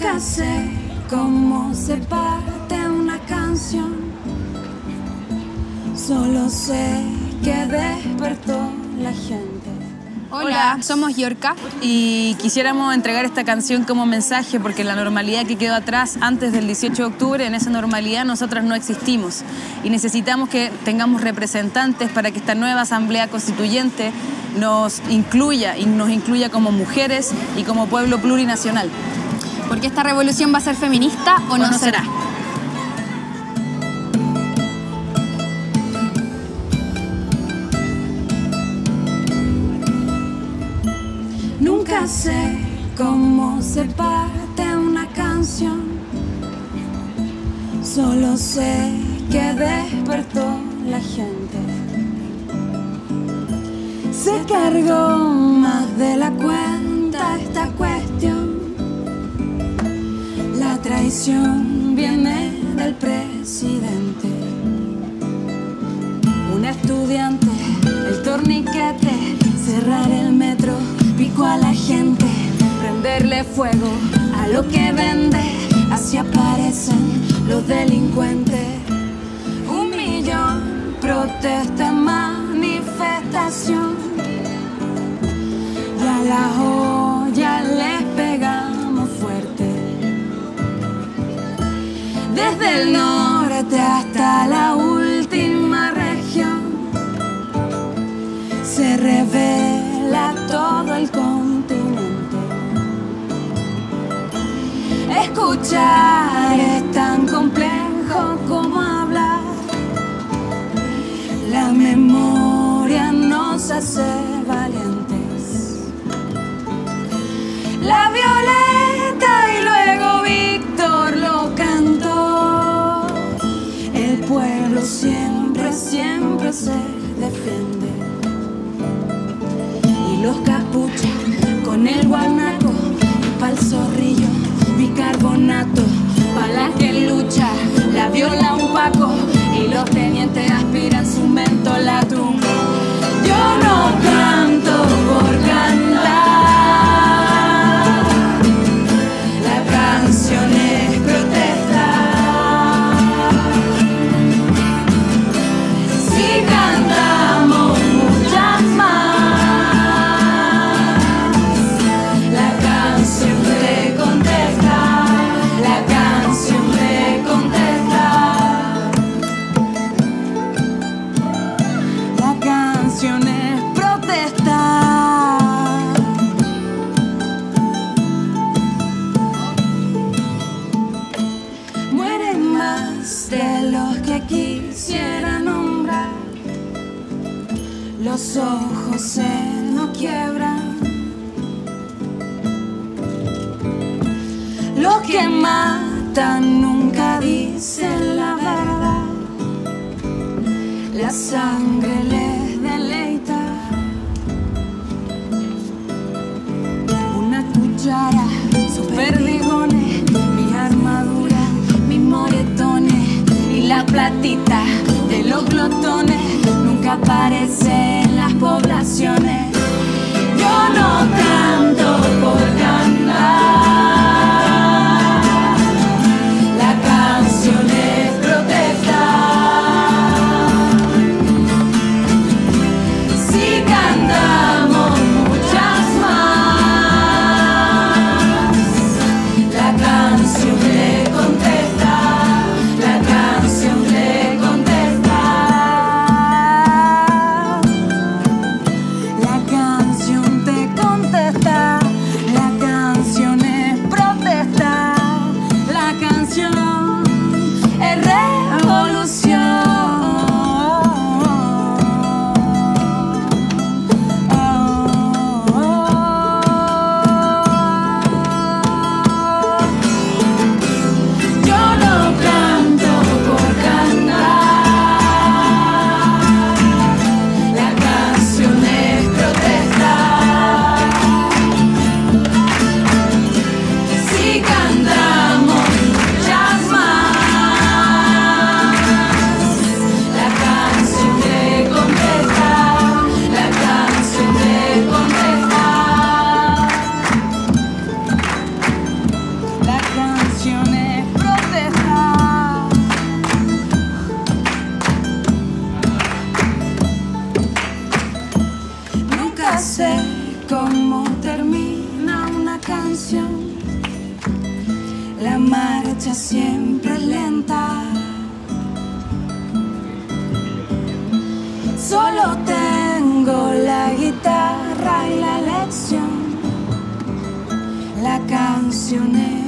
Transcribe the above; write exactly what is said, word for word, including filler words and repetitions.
Nunca sé cómo se parte una canción, solo sé que despertó la gente. Hola, somos Yorka y quisiéramos entregar esta canción como mensaje porque la normalidad que quedó atrás antes del dieciocho de octubre, en esa normalidad nosotras no existimos y necesitamos que tengamos representantes para que esta nueva asamblea constituyente nos incluya y nos incluya como mujeres y como pueblo plurinacional. Porque esta revolución va a ser feminista o, ¿O no, no será. será? Nunca sé cómo se parte una canción, solo sé que despertó la gente. Se cargó más de la cuenta esta cuestión. La traición viene del presidente. Un estudiante, el torniquete, cerrar el metro, pico a la gente, prenderle fuego a lo que vende, así aparecen los delincuentes. Un millón, protesta, manifestación, y a la joya les pegamos fuerte. Desde el norte hasta la última región se revela todo el continente. Escuchar es tan complejo como hablar. La memoria nos hace valientes. La Violeta y luego Víctor lo cantó. El pueblo siempre, siempre se defiende. Los capuchas con el guanaco, pa'l zorrillo, bicarbonato, pa' la que lucha, la viola un paco, y los tenientes aspiran su mentolatum. Yo no canto por cantar, la canción es protesta. Si cantamos muchas más, los ojos se nos quiebran. Los que matan nunca dicen la verdad. La sangre les deleita. Una cuchara, sus perdigones, mis armaduras, mis moretones y la platita de los glotones nunca aparece en las poblaciones. Yo no canto por cantar, la canción es protesta. Si cantamos muchas más, la canción le contesta, la canción le contesta. sé cómo termina una canción. La marcha siempre es lenta. Solo tengo la guitarra y la lección. La canción es